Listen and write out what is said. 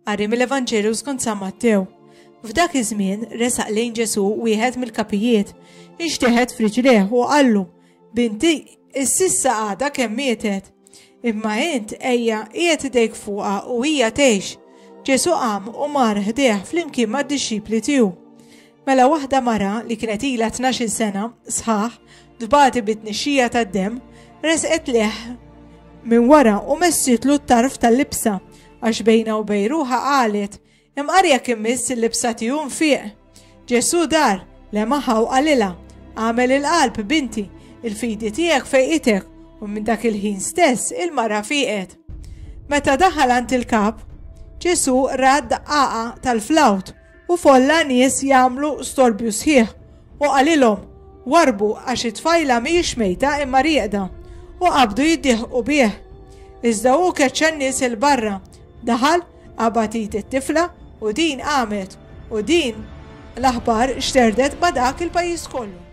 Qari mill-Evanġelju skont San Mattew. F'dak iż-żmien resaq lejn Ġesu wieħed mill-kapijiet, inxteħed f'riġlejh u qallu: Binti, is-sissa għadha kemm mietet, imma int ejja qiegħed idejk fuqha u hija tgħix. Ġesu qam u mar ħdejh flimkien mad-dixxipli tiegħu. Mela waħda mara li kienet ilha 12 sena sħaħ dbati bit-tnixxija tad-demm resqet leħ minn wara u messitlu t-tarf tal-libsa għax bejna u bejn ruħha qalet: Imqarja kien miss il-libsa tiegħu nfiq. Ġesu dar lemaħa u qalilha: Għamel il-qalb binti, il-fidi tiegħek fejqitek, u minn dak il-ħin stess il-mara fiqet. Meta daħal għand il-kap, Ġesu rad daqqaqa tal-flawt u folla nies jagħmlu storbju sħiħ u qalilhom: Warbu għax it-tfajla mhijiex mejta imma rieqda, u qabdu jiddieħqu bih. Iżda hu keċċa n-nies il-barra, daħal qabatit it-tifla u din qamet u din l-aħbar xterdet ma' dak il-pajjiż kollu.